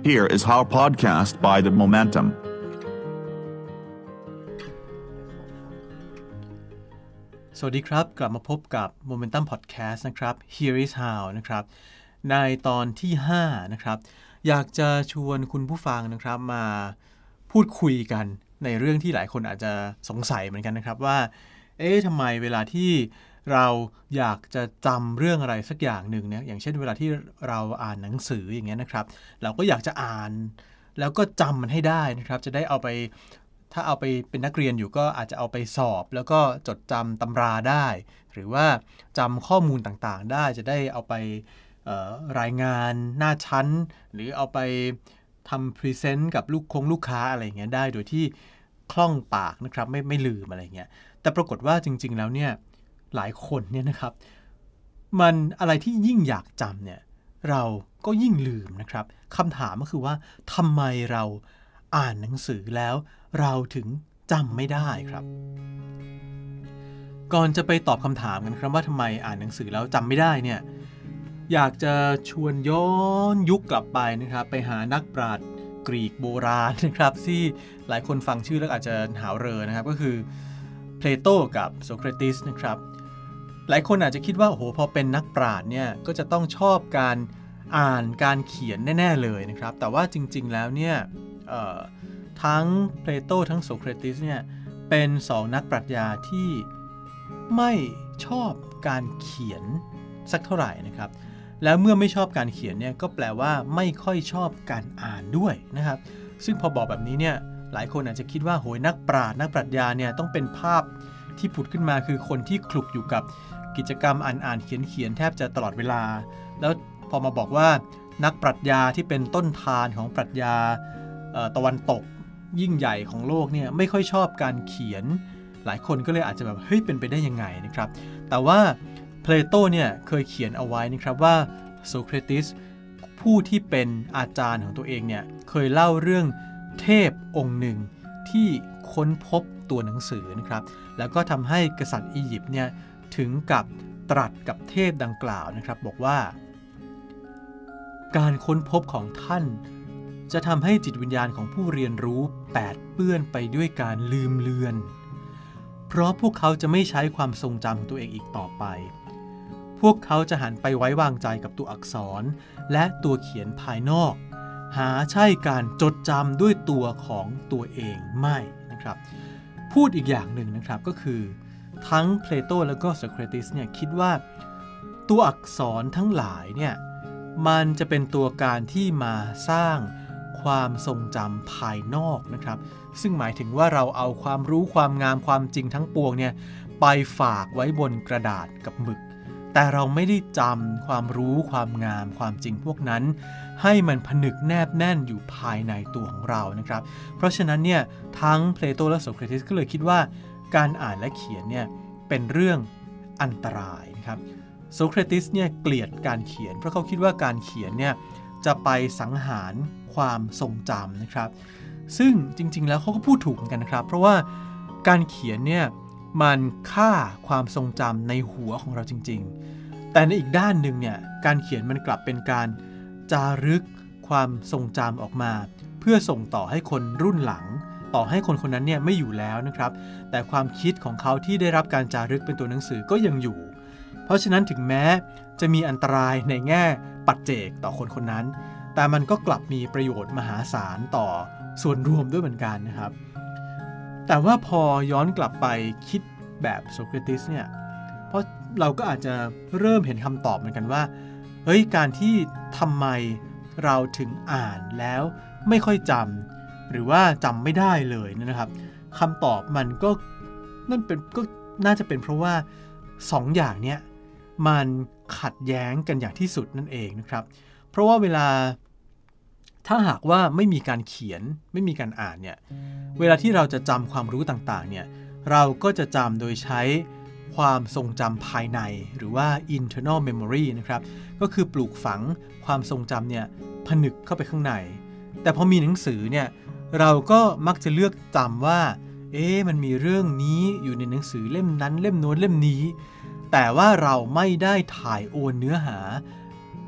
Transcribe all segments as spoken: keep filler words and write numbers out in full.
Here is our podcast by The Momentum. สวัสดีครับกลับมาพบกับ Momentum Podcast นะครับ Here is how นะครับในตอนที่ห้านะครับอยากจะชวนคุณผู้ฟังนะครับมาพูดคุยกันในเรื่องที่หลายคนอาจจะสงสัยเหมือนกันนะครับว่าเอ๊ะทำไมเวลาที่เราอยากจะจำเรื่องอะไรสักอย่างหนึ่งเนี่ยอย่างเช่นเวลาที่เราอ่านหนังสืออย่างเงี้ยนะครับเราก็อยากจะอ่านแล้วก็จำมันให้ได้นะครับจะได้เอาไปถ้าเอาไปเป็นนักเรียนอยู่ก็อาจจะเอาไปสอบแล้วก็จดจำตำราได้หรือว่าจำข้อมูลต่างๆได้จะได้เอาไปรายงานหน้าชั้นหรือเอาไปทำพรีเซนต์กับลูกคงลูกค้าอะไรเงี้ยได้โดยที่คล่องปากนะครับไม่ไม่ลืมอะไรเงี้ยแต่ปรากฏว่าจริงๆแล้วเนี่ยหลายคนเนี่ยนะครับมันอะไรที่ยิ่งอยากจำเนี่ยเราก็ยิ่งลืมนะครับคำถามก็คือว่าทำไมเราอ่านหนังสือแล้วเราถึงจำไม่ได้ครับก่อนจะไปตอบคำถามกันครับว่าทำไมอ่านหนังสือแล้วจำไม่ได้เนี่ยอยากจะชวนย้อนยุคกลับไปนะครับไปหานักปราชญ์กรีกโบราณนะครับที่หลายคนฟังชื่อแล้วอาจจะหาวเรอนะครับก็คือเพลโตกับโสเครติสนะครับหลายคนอาจจะคิดว่าโอ้โหพอเป็นนักปราชญ์เนี่ยก็จะต้องชอบการอ่านการเขียนแน่ๆเลยนะครับแต่ว่าจริงๆแล้วเนี่ยทั้งเพลโตทั้งโสเครติสเนี่ยเป็นสองนักปรัชญาที่ไม่ชอบการเขียนสักเท่าไหร่นะครับแล้วเมื่อไม่ชอบการเขียนเนี่ยก็แปลว่าไม่ค่อยชอบการอ่านด้วยนะครับซึ่งพอบอกแบบนี้เนี่ยหลายคนอาจจะคิดว่าโหยนักปราชญ์นักปรัชญาเนี่ยต้องเป็นภาพที่ผุดขึ้นมาคือคนที่คลุกอยู่กับกิจกรรมอ่านอ่านเขียนเขียนแทบจะตลอดเวลาแล้วพอมาบอกว่านักปรัชญาที่เป็นต้นทานของปรัชญาตะวันตกยิ่งใหญ่ของโลกเนี่ยไม่ค่อยชอบการเขียนหลายคนก็เลยอาจจะแบบเฮ้ยเป็นไปได้ยังไงนะครับแต่ว่าเพลโตเนี่ยเคยเขียนเอาไว้นะครับว่าโสเครติสผู้ที่เป็นอาจารย์ของตัวเองเนี่ยเคยเล่าเรื่องเทพองค์หนึ่งที่ค้นพบตัวหนังสือนะครับแล้วก็ทำให้กษัตริย์อียิปต์เนี่ยถึงกับตรัสกับเทพดังกล่าวนะครับบอกว่าการค้นพบของท่านจะทำให้จิตวิญญาณของผู้เรียนรู้แปดเปื้อนไปด้วยการลืมเลือนเพราะพวกเขาจะไม่ใช้ความทรงจำของตัวเองอีกต่อไปพวกเขาจะหันไปไว้วางใจกับตัวอักษรและตัวเขียนภายนอกหาใช่การจดจำด้วยตัวของตัวเองไม่นะครับพูดอีกอย่างหนึ่งนะครับก็คือทั้งเพลโตและก็โสเครติสเนี่ยคิดว่าตัวอักษรทั้งหลายเนี่ยมันจะเป็นตัวการที่มาสร้างความทรงจำภายนอกนะครับซึ่งหมายถึงว่าเราเอาความรู้ความงามความจริงทั้งปวงเนี่ยไปฝากไว้บนกระดาษกับหมึกแต่เราไม่ได้จำความรู้ความงามความจริงพวกนั้นให้มันผนึกแนบแน่นอยู่ภายในตัวของเรานะครับเพราะฉะนั้นเนี่ยทั้งเพลโตและโสเครติสก็เลยคิดว่าการอ่านและเขียนเนี่ยเป็นเรื่องอันตรายนะครับโสเครติสเนี่ยเกลียดการเขียนเพราะเขาคิดว่าการเขียนเนี่ยจะไปสังหารความทรงจำนะครับซึ่งจริงๆแล้วเขาก็พูดถูกเหมือนกันนะครับเพราะว่าการเขียนเนี่ยมันฆ่าความทรงจำในหัวของเราจริงๆแต่ในอีกด้านหนึ่งเนี่ยการเขียนมันกลับเป็นการจารึกความทรงจำออกมาเพื่อส่งต่อให้คนรุ่นหลังต่อให้คนคนนั้นเนี่ยไม่อยู่แล้วนะครับแต่ความคิดของเขาที่ได้รับการจารึกเป็นตัวหนังสือก็ยังอยู่เพราะฉะนั้นถึงแม้จะมีอันตรายในแง่ปัจเจกต่อคนคนนั้นแต่มันก็กลับมีประโยชน์มหาศาลต่อส่วนรวมด้วยเหมือนกันนะครับแต่ว่าพอย้อนกลับไปคิดแบบโสเครติสเนี่ยเพราะเราก็อาจจะเริ่มเห็นคำตอบเหมือนกันว่าเฮ้ยการที่ทำไมเราถึงอ่านแล้วไม่ค่อยจำหรือว่าจำไม่ได้เลยนะครับคำตอบมันก็นั่นเป็นก็น่าจะเป็นเพราะว่าสองอย่างเนี้ยมันขัดแย้งกันอย่างที่สุดนั่นเองนะครับเพราะว่าเวลาถ้าหากว่าไม่มีการเขียนไม่มีการอ่านเนี่ยเวลาที่เราจะจำความรู้ต่างๆเนี่ยเราก็จะจำโดยใช้ความทรงจำภายในหรือว่า internal memory นะครับก็คือปลูกฝังความทรงจำเนี่ยผนึกเข้าไปข้างในแต่พอมีหนังสือเนี่ยเราก็มักจะเลือกจำว่าเอ๊ะมันมีเรื่องนี้อยู่ในหนังสือเล่มนั้นเล่มโน้นเล่มนี้แต่ว่าเราไม่ได้ถ่ายโอนเนื้อหา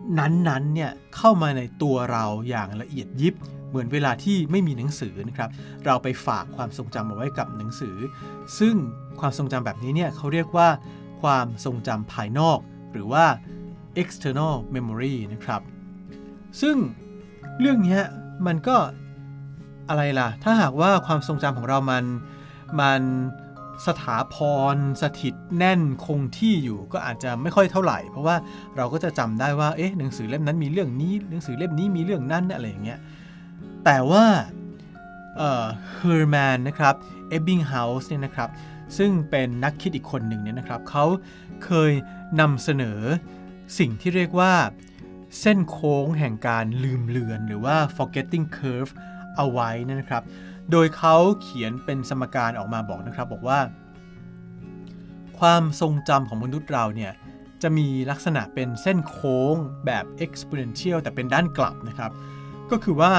นั้นๆเนี่ยเข้ามาในตัวเราอย่างละเอียดยิบเหมือนเวลาที่ไม่มีหนังสือนะครับเราไปฝากความทรงจำเอาไว้กับหนังสือซึ่งความทรงจำแบบนี้เนี่ยเขาเรียกว่าความทรงจำภายนอกหรือว่า external memory นะครับซึ่งเรื่องนี้มันก็อะไรล่ะถ้าหากว่าความทรงจำของเรามันมันสถาพรสถิตแน่นคงที่อยู่ก็อาจจะไม่ค่อยเท่าไหร่เพราะว่าเราก็จะจำได้ว่าเอ๊ะหนังสือเล่มนั้นมีเรื่องนี้หนังสือเล่มนี้มีเรื่องนั้นอะไรอย่างเงี้ยแต่ว่าเอ่อเฮอร์แมนนะครับเอบบิงเฮาส์เนี่ยนะครับซึ่งเป็นนักคิดอีกคนหนึ่งเนี่ยนะครับเขาเคยนำเสนอสิ่งที่เรียกว่าเส้นโค้งแห่งการลืมเลือนหรือว่า forgetting curve เอาไว้นะครับโดยเขาเขียนเป็นสมการออกมาบอกนะครับบอกว่าความทรงจำของมนุษย์เราเนี่ยจะมีลักษณะเป็นเส้นโค้งแบบ exponential แต่เป็นด้านกลับนะครับก็คือว่า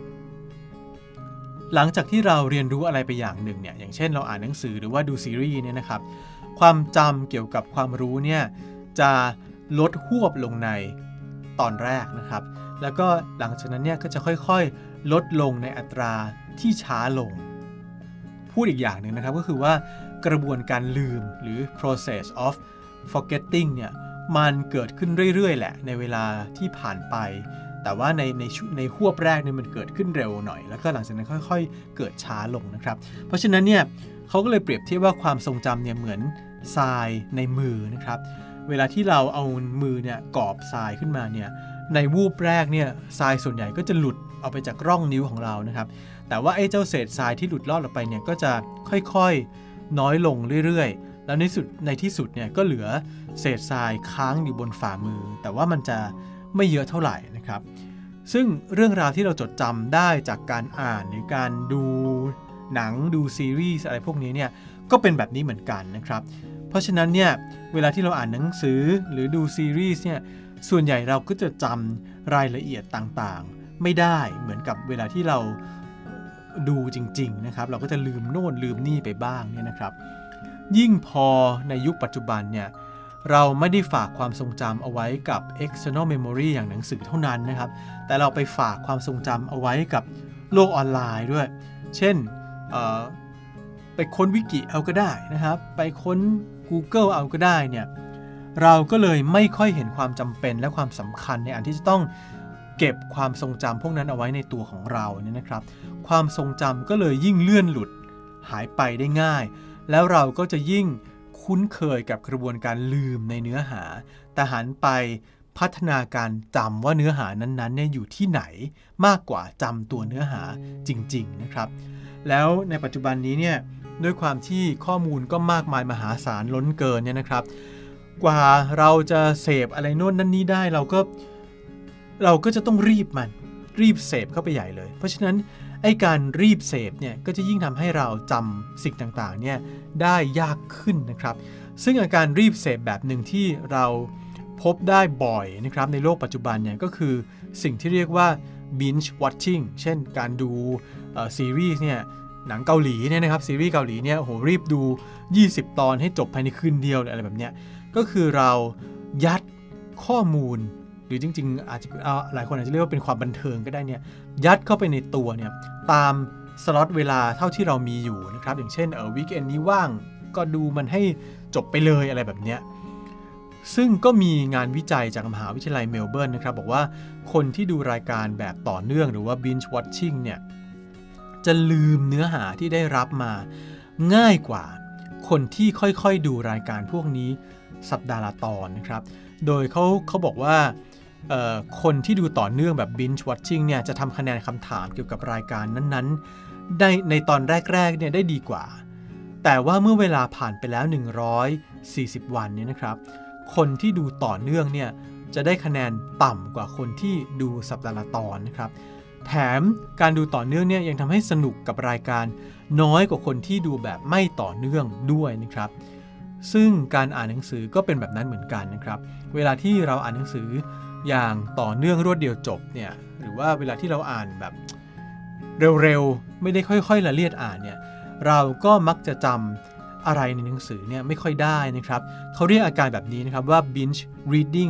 หลังจากที่เราเรียนรู้อะไรไปอย่างหนึ่งเนี่ยอย่างเช่นเราอ่านหนังสือหรือว่าดูซีรีส์เนี่ยนะครับความจำเกี่ยวกับความรู้เนี่ยจะลดหวบลงในตอนแรกนะครับแล้วก็หลังจากนั้นเนี่ยก็จะค่อยๆลดลงในอัตราที่ช้าลงพูดอีกอย่างหนึ่งนะครับก็คือว่ากระบวนการลืมหรือ process of forgetting เนี่ยมันเกิดขึ้นเรื่อยๆแหละในเวลาที่ผ่านไปแต่ว่าในในในหวบแรกเนี่ยมันเกิดขึ้นเร็วหน่อยแล้วก็หลังจากนั้นค่อยๆเกิดช้าลงนะครับเพราะฉะนั้นเนี่ยเขาก็เลยเปรียบเทียบว่าความทรงจำเนี่ยเหมือนทรายในมือนะครับเวลาที่เราเอามือเนี่ยกอบทรายขึ้นมาเนี่ยในวูบแรกเนี่ยทรายส่วนใหญ่ก็จะหลุดออกไปจากร่องนิ้วของเรานะครับแต่ว่าไอ้เจ้าเศษทรายที่หลุดลอดออกไปเนี่ยก็จะค่อยๆน้อยลงเรื่อยๆแล้วในสุดในที่สุดเนี่ยก็เหลือเศษทรายค้างอยู่บนฝ่ามือแต่ว่ามันจะไม่เยอะเท่าไหร่นะครับซึ่งเรื่องราวที่เราจดจำได้จากการอ่านหรือการดูหนังดูซีรีส์อะไรพวกนี้เนี่ยก็เป็นแบบนี้เหมือนกันนะครับเพราะฉะนั้นเนี่ยเวลาที่เราอ่านหนังสือหรือดูซีรีส์เนี่ยส่วนใหญ่เราก็จะจำรายละเอียดต่างๆไม่ได้เหมือนกับเวลาที่เราดูจริงๆนะครับเราก็จะลืมโน่นลืมนี่ไปบ้างเนี่ยนะครับยิ่งพอในยุคปัจจุบันเนี่ยเราไม่ได้ฝากความทรงจำเอาไว้กับ external memory อย่างหนังสือเท่านั้นนะครับแต่เราไปฝากความทรงจำเอาไว้กับโลกออนไลน์ด้วยเช่นไปค้นวิกิเอาก็ได้นะครับไปค้น Google เอาก็ได้เนี่ยเราก็เลยไม่ค่อยเห็นความจำเป็นและความสำคัญในอันที่จะต้องเก็บความทรงจำพวกนั้นเอาไว้ในตัวของเราเนี่ยนะครับความทรงจำก็เลยยิ่งเลื่อนหลุดหายไปได้ง่ายแล้วเราก็จะยิ่งคุ้นเคยกับกระบวนการลืมในเนื้อหาแต่หันไปพัฒนาการจำว่าเนื้อหานั้นๆเนี่ยอยู่ที่ไหนมากกว่าจำตัวเนื้อหาจริงๆนะครับแล้วในปัจจุบันนี้เนี่ยด้วยความที่ข้อมูลก็มากมายมหาศาลล้นเกินเนี่ยนะครับกว่าเราจะเสพอะไรโน่นนั่นนี่ได้เราก็เราก็จะต้องรีบมันรีบเสพเข้าไปใหญ่เลยเพราะฉะนั้นไอ้การรีบเสพเนี่ยก็จะยิ่งทำให้เราจำสิ่งต่างๆเนี่ยได้ยากขึ้นนะครับซึ่งอาการรีบเสพแบบหนึ่งที่เราพบได้บ่อยนะครับในโลกปัจจุบันเนี่ยก็คือสิ่งที่เรียกว่า binge watching เช่นการดูซีรีส์เนี่ยหนังเกาหลีเนี่ยนะครับซีรีส์เกาหลีเนี่ยโหรีบดูยี่สิบตอนให้จบภายในคืนเดียวอะไรแบบเนี้ยก็คือเรายัดข้อมูลหรือจริงๆอาจจะหลายคนอาจจะเรียกว่าเป็นความบันเทิงก็ได้เนี่ยยัดเข้าไปในตัวเนี่ยตามสล็อตเวลาเท่าที่เรามีอยู่นะครับอย่างเช่นเออวีคเอนด์นี้ว่างก็ดูมันให้จบไปเลยอะไรแบบเนี้ยซึ่งก็มีงานวิจัยจากมหาวิทยาลัยเมลเบิร์นนะครับบอกว่าคนที่ดูรายการแบบต่อเนื่องหรือว่า binge watching เนี่ยจะลืมเนื้อหาที่ได้รับมาง่ายกว่าคนที่ค่อยๆดูรายการพวกนี้สัปดาห์ละตอนนะครับโดยเขาเขาบอกว่าคนที่ดูต่อเนื่องแบบ binge watching เนี่ยจะทำคะแนนคำถามเกี่ยวกับรายการนั้นๆได้ในตอนแรกๆเนี่ยได้ดีกว่าแต่ว่าเมื่อเวลาผ่านไปแล้วหนึ่งร้อยสี่สิบวันเนี่ยนะครับคนที่ดูต่อเนื่องเนี่ยจะได้คะแนนต่ำกว่าคนที่ดูสัปดาห์ละตอนนะครับแถมการดูต่อเนื่องเนี่ยยังทำให้สนุกกับรายการน้อยกว่าคนที่ดูแบบไม่ต่อเนื่องด้วยนะครับซึ่งการอ่านหนังสือก็เป็นแบบนั้นเหมือนกันนะครับเวลาที่เราอ่านหนังสืออย่างต่อเนื่องรวดเดียวจบเนี่ยหรือว่าเวลาที่เราอ่านแบบเร็วๆไม่ได้ค่อยๆละเลียดอ่านเนี่ยเราก็มักจะจำอะไรในหนังสือเนี่ยไม่ค่อยได้นะครับเขาเรียกอาการแบบนี้นะครับว่า binge reading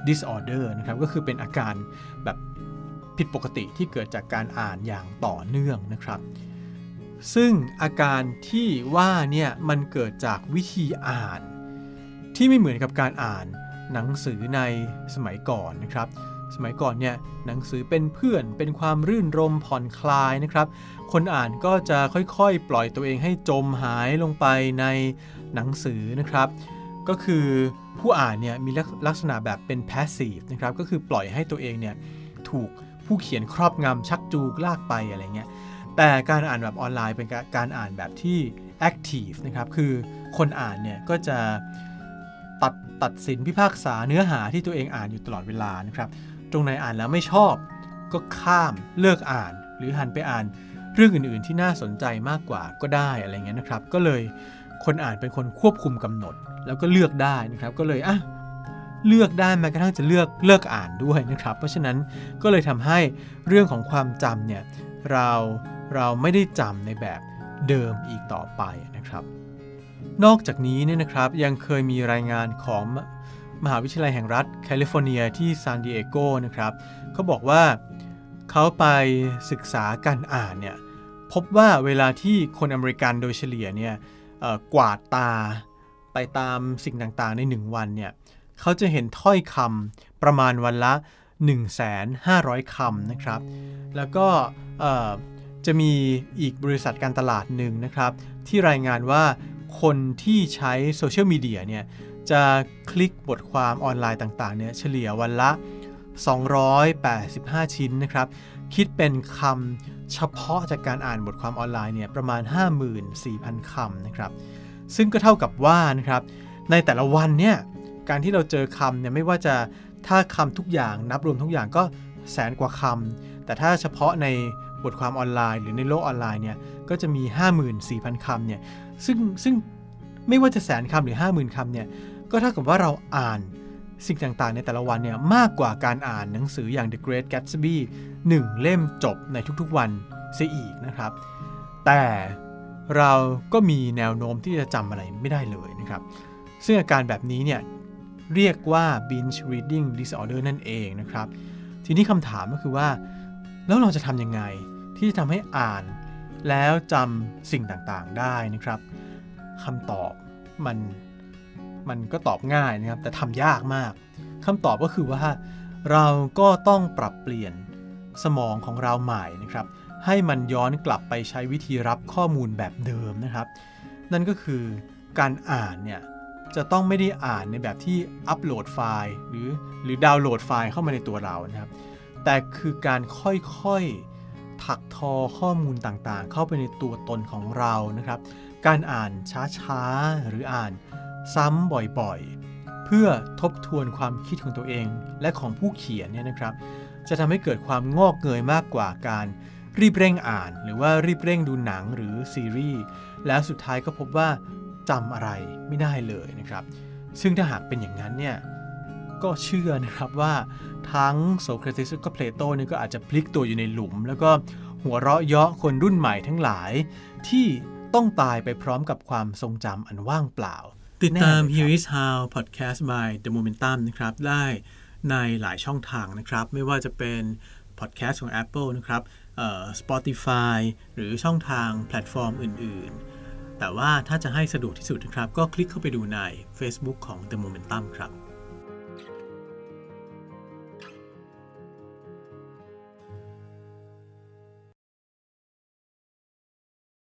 disorder นะครับก็คือเป็นอาการแบบผิดปกติที่เกิดจากการอ่านอย่างต่อเนื่องนะครับซึ่งอาการที่ว่าเนี่ยมันเกิดจากวิธีอ่านที่ไม่เหมือนกับการอ่านหนังสือในสมัยก่อนนะครับสมัยก่อนเนี่ยหนังสือเป็นเพื่อนเป็นความรื่นรมผ่อนคลายนะครับคนอ่านก็จะค่อยๆปล่อยตัวเองให้จมหายลงไปในหนังสือนะครับก็คือผู้อ่านเนี่ยมีลักษณะแบบเป็น passive นะครับก็คือปล่อยให้ตัวเองเนี่ยถูกผู้เขียนครอบงำชักจูงลากไปอะไรเงี้ยแต่การอ่านแบบออนไลน์เป็นการอ่านแบบที่ active นะครับคือคนอ่านเนี่ยก็จะตัดตัดสินพิพากษาเนื้อหาที่ตัวเองอ่านอยู่ตลอดเวลานะครับตรงไหนอ่านแล้วไม่ชอบก็ข้ามเลิกอ่านหรือหันไปอ่านเรื่องอื่นๆที่น่าสนใจมากกว่าก็ได้อะไรเงี้ยนะครับก็เลยคนอ่านเป็นคนควบคุมกำหนดแล้วก็เลือกได้นะครับก็เลยอ่ะเลือกได้แม้กระทั่งจะเลือกเลิกอ่านด้วยนะครับเพราะฉะนั้นก็เลยทำให้เรื่องของความจำเนี่ยเราเราไม่ได้จำในแบบเดิมอีกต่อไปนะครับนอกจากนี้เนี่ยนะครับยังเคยมีรายงานของมหาวิทยาลัยแห่งรัฐแคลิฟอร์เนียที่ซานดิเอโกนะครับเขาบอกว่าเขาไปศึกษาการอ่านเนี่ยพบว่าเวลาที่คนอเมริกันโดยเฉลี่ยเนี่ยกวาดตาไปตามสิ่งต่างๆในหนึ่งวันเนี่ยเขาจะเห็นถ้อยคำประมาณวันละ หนึ่งแสนห้าร้อย คำนะครับแล้วก็จะมีอีกบริษัทการตลาดหนึ่งนะครับที่รายงานว่าคนที่ใช้โซเชียลมีเดียเนี่ยจะคลิกบทความออนไลน์ต่างๆเนี่ยเฉลี่ยวันละสองร้อยแปดสิบห้าชิ้นนะครับคิดเป็นคำเฉพาะจากการอ่านบทความออนไลน์เนี่ยประมาณ ห้าหมื่นสี่พัน คำนะครับซึ่งก็เท่ากับว่านะครับในแต่ละวันเนี่ยการที่เราเจอคำเนี่ยไม่ว่าจะถ้าคำทุกอย่างนับรวมทุกอย่างก็แสนกว่าคำแต่ถ้าเฉพาะในบทความออนไลน์หรือในโลกออนไลน์เนี่ยก็จะมี ห้าหมื่นสี่พัน คำเนี่ยซึ่งซึ่งไม่ว่าจะแสนคำหรือ ห้าหมื่น คำเนี่ยก็เท่ากับว่าเราอ่านสิ่งต่างๆในแต่ละวันเนี่ยมากกว่าการอ่านหนังสืออย่าง The Great Gatsby หนึ่งเล่มจบในทุกๆวันเสียอีกนะครับแต่เราก็มีแนวโน้มที่จะจำอะไรไม่ได้เลยนะครับซึ่งอาการแบบนี้เนี่ยเรียกว่า binge reading disorder นั่นเองนะครับทีนี้คำถามก็คือว่าแล้วเราจะทำยังไงที่จะทำให้อ่านแล้วจำสิ่งต่างๆได้นะครับคำตอบมันมันก็ตอบง่ายนะครับแต่ทำยากมากคำตอบก็คือว่าเราก็ต้องปรับเปลี่ยนสมองของเราใหม่นะครับให้มันย้อนกลับไปใช้วิธีรับข้อมูลแบบเดิมนะครับนั่นก็คือการอ่านเนี่ยจะต้องไม่ได้อ่านในแบบที่อัปโหลดไฟล์หรือหรือดาวน์โหลดไฟล์เข้ามาในตัวเรานะครับแต่คือการค่อยๆถักทอข้อมูลต่างๆเข้าไปในตัวตนของเรานะครับการอ่านช้าๆหรืออ่านซ้ำบ่อยๆเพื่อทบทวนความคิดของตัวเองและของผู้เขียนเนี่ยนะครับจะทำให้เกิดความงอกเงยมากกว่าการรีบเร่งอ่านหรือว่ารีบเร่งดูหนังหรือซีรีส์แล้วสุดท้ายก็พบว่าจำอะไรไม่ได้เลยนะครับซึ่งถ้าหากเป็นอย่างนั้นเนี่ยก็เชื่อนะครับว่าทั้งโสเครติสและก็เพลโตเนี่ยก็อาจจะพลิกตัวอยู่ในหลุมแล้วก็หัวเราะเยาะคนรุ่นใหม่ทั้งหลายที่ต้องตายไปพร้อมกับความทรงจำอันว่างเปล่าติดตาม Here is How Podcast by The Momentum นะครับได้ในหลายช่องทางนะครับไม่ว่าจะเป็น Podcast ของ Apple นะครับเอ่อ Spotify หรือช่องทางแพลตฟอร์มอื่นๆแต่ว่าถ้าจะให้สะดวกที่สุดนะครับก็คลิกเข้าไปดูใน Facebook ของ The Momentum ครับ